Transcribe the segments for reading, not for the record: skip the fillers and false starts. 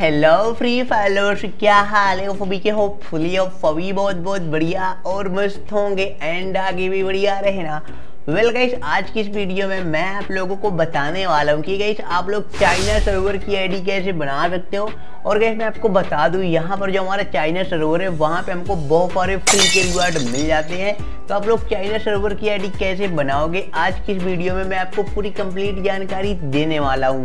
Hello free Fyers, क्या हाल है फबी के? होपफुली फबी बहुत बहुत बढ़िया और मस्त होंगे एंड आगे भी बढ़िया रहे ना। वेल गाइस, आज की इस वीडियो में मैं आप लोगों को बताने वाला हूँ कि गाइस आप लोग चाइना सर्वर की आईडी कैसे बना सकते हो। और गाइस मैं आपको बता दूँ, यहाँ पर जो हमारा चाइना सर्वर है वहाँ पे हमको बहुत सारे फ्री के रिवार्ड मिल जाते हैं। तो आप लोग चाइना सर्वर की आईडी कैसे बनाओगे, आज की इस वीडियो में मैं आपको पूरी कंप्लीट जानकारी देने वाला हूँ।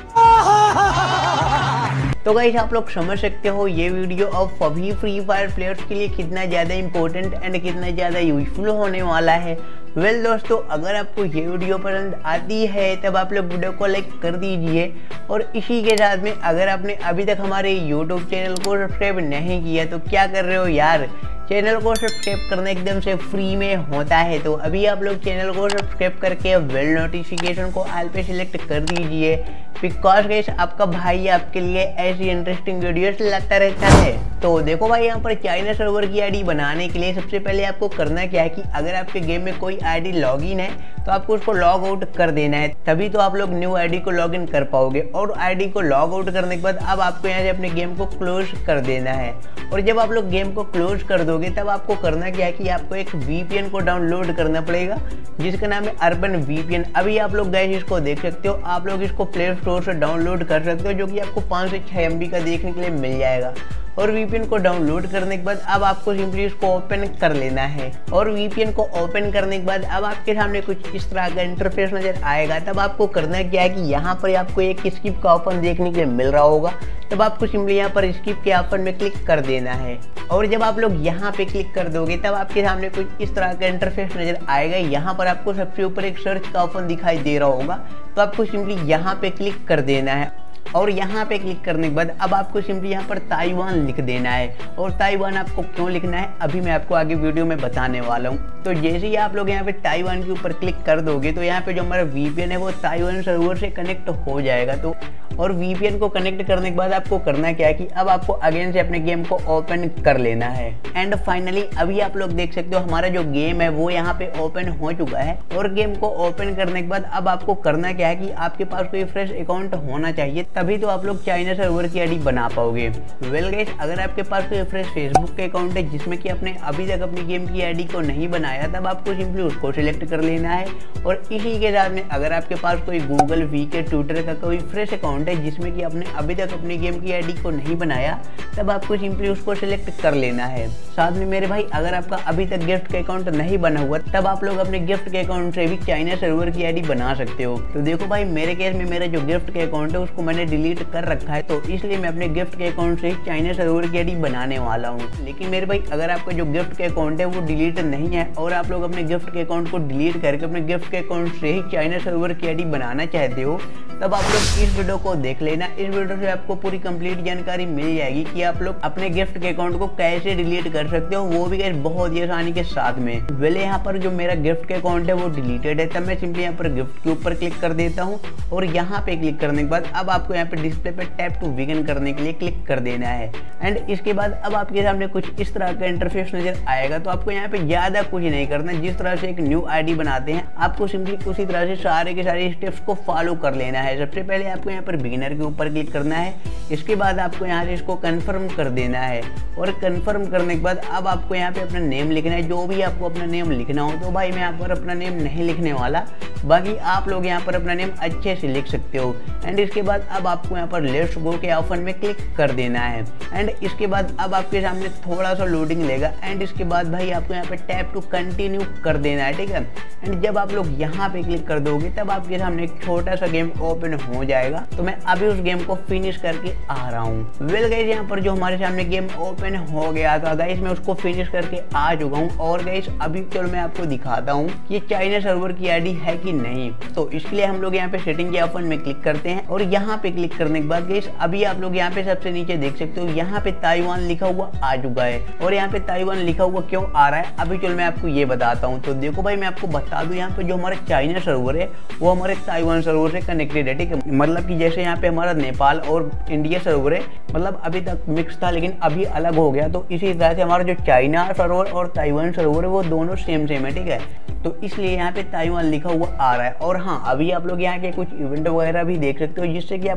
तो गाइस आप लोग समझ सकते हो ये वीडियो अब सभी फ्री फायर प्लेयर्स के लिए कितना ज़्यादा इंपॉर्टेंट एंड कितना ज़्यादा यूजफुल होने वाला है। वेल दोस्तों, अगर आपको ये वीडियो पसंद आती है तब आप लोग वीडियो को लाइक कर दीजिए। और इसी के साथ में अगर आपने अभी तक हमारे यूट्यूब चैनल को सब्सक्राइब नहीं किया तो क्या कर रहे हो यार, चैनल को सब्सक्राइब करना एकदम से फ्री में होता है। तो अभी आप लोग चैनल को सब्सक्राइब करके बेल नोटिफिकेशन को ऑल पे सिलेक्ट कर दीजिए, बिकॉज गाइस आपका भाई आपके लिए ऐसी इंटरेस्टिंग वीडियोस लाता रहता है। तो देखो भाई, यहाँ पर चाइना सर्वर की आईडी बनाने के लिए सबसे पहले आपको करना क्या है कि अगर आपके गेम में कोई आईडी लॉगिन है तो आपको उसको लॉग आउट कर देना है, तभी तो आप लोग न्यू आईडी को लॉगिन कर पाओगे। और आईडी को लॉग आउट करने के बाद अब आपको यहाँ से अपने गेम को क्लोज कर देना है। और जब आप लोग गेम को क्लोज कर दोगे तब आपको करना क्या है कि आपको एक VPN को डाउनलोड करना पड़ेगा जिसका नाम है अर्बन VPN। अभी आप लोग गाइस इसको देख सकते हो, आप लोग इसको प्ले स्टोर से डाउनलोड कर सकते हो, जो कि आपको 5 से 6 MB का देखने के लिए मिल जाएगा। और VPN को डाउनलोड करने के बाद अब आपको सिंपली इसको ओपन कर लेना है। और VPN को ओपन करने के बाद अब आपके सामने कुछ इस तरह का इंटरफेस नजर आएगा। तब आपको करना क्या है कि यहाँ पर आपको एक स्किप का ऑप्शन देखने के लिए मिल रहा होगा, तब आपको सिंपली यहाँ पर स्किप के ऑप्शन में क्लिक कर देना है। और जब आप लोग यहाँ पे क्लिक कर दोगे तब आपके सामने कुछ इस तरह का इंटरफेस नजर आएगा। यहाँ पर आपको सबसे ऊपर एक सर्च का ऑप्शन दिखाई दे रहा होगा, तो आपको सिंपली यहाँ पे क्लिक कर देना है। और यहाँ पे क्लिक करने के बाद अब आपको सिंपली यहाँ पर ताइवान लिख देना है। और ताइवान आपको क्यों लिखना है अभी मैं आपको आगे वीडियो में बताने वाला हूँ। तो जैसे ही आप लोग यहाँ पे ताइवान के ऊपर क्लिक कर दोगे तो यहाँ पे जो हमारा VPN है वो ताइवान सर्वर से कनेक्ट हो जाएगा। तो और VPN को कनेक्ट करने के बाद आपको करना क्या है कि अब आपको अगेन से अपने गेम को ओपन कर लेना है। एंड फाइनली अभी आप लोग देख सकते हो हमारा जो गेम है वो यहाँ पे ओपन हो चुका है। और गेम को ओपन करने के बाद अब आपको करना क्या है कि आपके पास कोई फ्रेश अकाउंट होना चाहिए, तभी तो आप लोग चाइना सर्वर की आईडी बना पाओगे। वेल गाइस, अगर आपके पास कोई फ्रेश फेसबुक के अकाउंट है जिसमें कि आपने अभी तक अपनी गेम की आईडी को नहीं बनाया, तब आपको सिंपली उसको सिलेक्ट कर लेना है। और इसी के साथ में अगर आपके पास कोई गूगल VK ट्विटर का कोई फ्रेश अकाउंट है जिसमें कि आपने अभी तक अपनी गेम की आईडी को नहीं बनाया, तब आपको सिंपली उसको सिलेक्ट कर लेना है। साथ में मेरे भाई, अगर आपका अभी तक गिफ्ट का अकाउंट नहीं बना हुआ तब आप लोग अपने गिफ्ट के अकाउंट से भी चाइना सर्वर की आईडी बना सकते हो। तो देखो भाई, मेरे केस में मेरा जो गिफ्ट के अकाउंट है उसको मैंने डिलीट कर रखा है, तो इसलिए मैं अपने गिफ्ट के अकाउंट से ही चाइना सर्वर की आईडी बनाने वाला हूँ। लेकिन मेरे भाई, अगर आपका जो गिफ्ट के अकाउंट है वो डिलीट नहीं है और आप लोग अपने गिफ्ट के अकाउंट को डिलीट करके अपने गिफ्ट के अकाउंट से ही चाइना सर्वर की आईडी बनाना चाहते हो, तब आप लोग इस वीडियो को देख लेना। इस वीडियो से आपको पूरी कंप्लीट जानकारी मिल जाएगी कि आप लोग अपने गिफ्ट के अकाउंट को कैसे डिलीट कर सकते हो, वो भी बहुत ही आसानी के साथ में। वेले यहाँ पर जो मेरा गिफ्ट के अकाउंट है वो डिलीटेड है, तब मैं सिंपली यहाँ पर गिफ्ट के ऊपर क्लिक कर देता हूँ। और यहाँ पे क्लिक करने के बाद अब आपको यहाँ पे डिस्प्ले पे टैप टू बिगिन करने के लिए क्लिक कर देना है। एंड इसके बाद अब आपके सामने कुछ इस तरह का इंटरफेस नजर आएगा। तो आपको यहाँ पे ज्यादा कुछ नहीं करना, जिस तरह से एक न्यू आईडी बनाते हैं आपको सिंपली उसी तरह से सारे के सारे स्टेप्स को फॉलो कर लेना है। सबसे पहले आपको यहाँ पर बिगिनर के ऊपर क्लिक करना है, इसके बाद आपको यहाँ से इसको कंफर्म कर देना है। और कंफर्म करने के बाद अब आपको यहाँ पे अपना नेम लिखना है, जो भी आपको अपना नेम लिखना हो। तो भाई मैं यहाँ पर अपना नेम नहीं लिखने वाला, बाकी आप लोग यहाँ पर अपना नेम अच्छे से लिख सकते हो। एंड इसके बाद अब आपको यहाँ पर लेट्स गो के ऑप्शन में क्लिक कर देना है। एंड इसके बाद अब आपके सामने थोड़ा सा लोडिंग लेगा। एंड इसके बाद भाई आपको यहाँ पे टैप टू कंटिन्यू कर देना है, ठीक है। एंड जब आप लोग यहाँ पे क्लिक कर दोगे तब आपके सामने एक छोटा सा गेम ओपन हो जाएगा। तो मैं अभी उस गेम को फिनिश करके आ रहा हूँ। वेल गाइस, यहाँ पर जो हमारे सामने गेम ओपन हो गया था गाइस, मैं उसको फिनिश करके आ चुका हूँ। और गाइस अभी चलो मैं आपको दिखाता हूँ कि चाइना सर्वर की आईडी है कि नहीं। तो इसके लिए हम लोग यहाँ पे सेटिंग के ऑप्शन में क्लिक करते हैं। और यहाँ पे क्लिक करने के बाद गाइस अभी आप लोग यहाँ पे सबसे नीचे देख सकते हो, यहाँ पे ताइवान लिखा हुआ आ चुका है। और यहाँ पे ताइवान लिखा हुआ क्यों आ रहा है अभी चलो मैं आपको ये बताता हूँ। तो देखो भाई, मैं आपको बता दूं, यहाँ पे जो हमारा चाइना सर्वर है वो हमारे ताइवान सर्वर से कनेक्टेड है, ठीक है। मतलब कि जैसे यहाँ पे हमारा नेपाल और इंडिया सर्वर है, मतलब अभी तक मिक्स था लेकिन अभी अलग हो गया। तो इसी तरह से हमारा जो चाइना सर्वर और ताइवान सर्वर है वो दोनों सेम है, ठीक है। तो इसलिए यहाँ पे ताइवान लिखा हुआ आ रहा है। और हाँ, अभी आप लोग यहाँ के कुछ इवेंट वगैरह भी देख सकते हो जिससे कि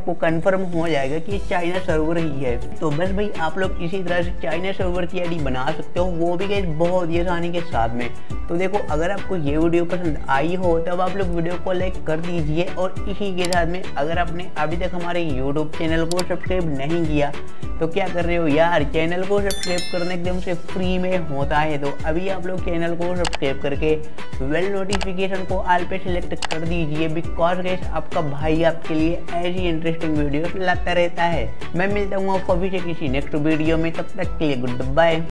आपको कंफर्म हो जाएगा कि चाइना सर्वर ही है। तो बस भाई आप लोग इसी तरह से चाइना सर्वर की आईडी बना सकते हो, वो भी गाइस बहुत ही आसानी के साथ में। तो देखो अगर आपको ये वीडियो पसंद आई हो तब आप लोग वीडियो को लाइक कर दीजिए, और इसी के साथ में अगर आपने अभी तक हमारे यूट्यूब चैनल को सब्सक्राइब नहीं किया तो क्या कर रहे हो यार, चैनल को सब्सक्राइब करना एकदम से फ्री में होता है। तो अभी आप लोग चैनल को सब्सक्राइब करके वेल नोटिफिकेशन को ऑल पे सिलेक्ट कर दीजिए, बिकॉज गाइस आपका भाई आपके लिए ऐसी इंटरेस्टिंग वीडियो लाता रहता है। मैं मिलता हूँ अभी से किसी नेक्स्ट वीडियो में, तब तक के लिए गुड बाय।